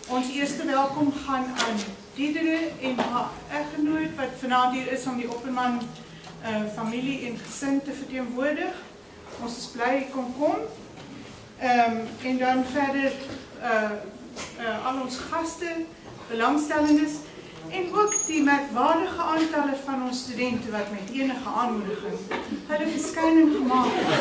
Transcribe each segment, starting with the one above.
Ons eerste welkom gaan aan Diedere en haar eggenoot wat vanaand hier is om die Opperman familie en gesin te verteenwoordig. Ons is bly jy kon kom. En dan verder al ons gaste, belangstellendes en ook die merkwaardige aantalle van ons studente wat met enige aanmoediging hulle verskyning gemaak het.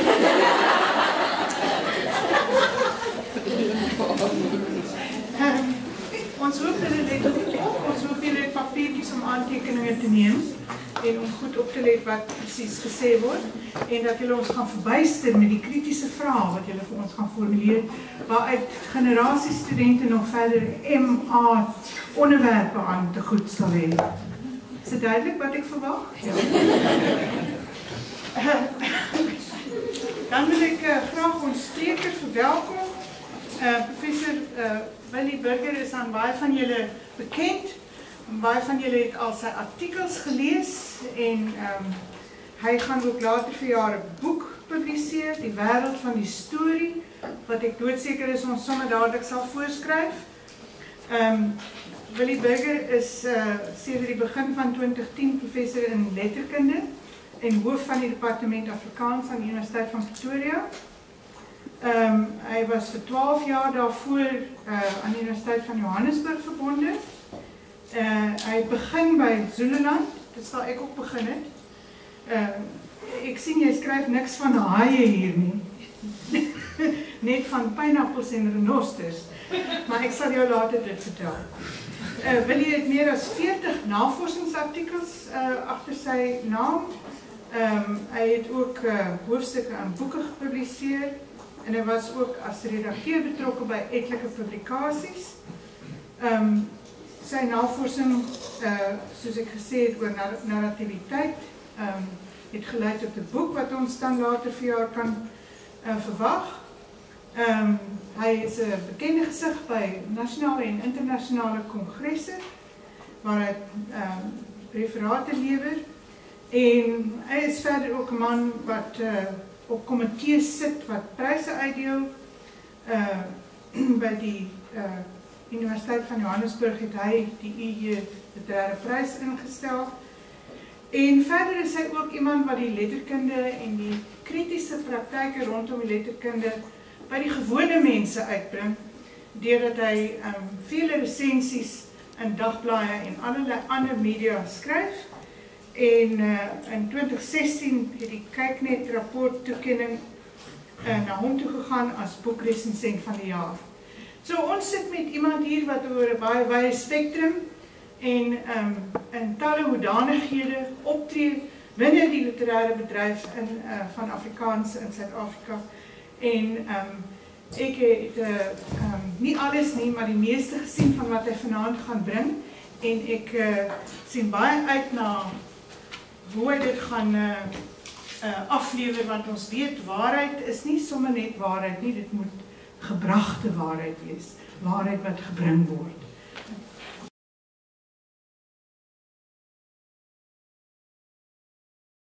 Ons hoop julle het papiertjies om aantekeninge te neem en om goed op te let wat presies gesê word en dat julle ons gaan verbuister met die kritiese vrae wat julle vir ons gaan formuleer waaruit generasie studente nog verder MA onderwerpe aan te goed sal hê. Is dit duidelik wat ek verwag? Ja. Dan wil ek graag ons spreker verwelkom. Professor Willie Burger is aan baie van julle bekend. Baie van julle het al sy artikels gelees en hy gaan ook later vir jaar 'n boek publiseer, Die Wêreld van die Storie, wat ek doodseker is ons sommer dadelik sal voorskryf. Willie Burger is sedert die begin van 2010 professor in letterkunde en hoof van die departement Afrikaans aan die Universiteit van Pretoria. Hy was vir 12 jaar daarvoor aan die Universiteit van Johannesburg verbonde. Hy begin by Zululand, dit sal ek ook begin het. Ek sien jy skryf niks van haie hier nie. Net van pineappels en renosters, maar ek sal jou later dit vertel. Willie het meer as 40 navorsingsartikels agter sy naam. Hy het ook hoofstukke in boeke gepubliseer en hy was ook as redakteur betrokke by etlike publikasies. Sy navorsing, soos ek gesê het, oor narrativiteit, het gelei tot 'n boek wat ons dan later vir jaar kan verwag. Hy is 'n bekende gesig by nasionale en internasionale kongresse, waar hy referate lewer. En hy is verder ook 'n man wat op komitees sit wat pryse uitdeel. By die Universiteit van Johannesburg het hy die IG Literaire Prys ingestel. En verder is hy ook iemand wat die letterkunde en die kritiese praktyke rondom die letterkunde by die gewone mense uitbring, deurdat hy vele resensies in dagblaaie en allerlei ander media skryf. En in 2016 het die Kyknet rapport toekenning na hom toe gegaan as boekresensent van die jaar. So ons sit met iemand hier wat oor 'n baie wye spektrum en in talle hoedanighede optree binne die literaire bedryf van Afrikaans in Suid-Afrika. En ek het nie alles nie, maar die meeste gesien van wat hy vanaand gaan bring. En ek sien baie uit na hoe hy dit gaan aflewer, want ons weet waarheid is nie sommer net waarheid nie, dit moet gebragte waarheid wees, waarheid wat gebring word.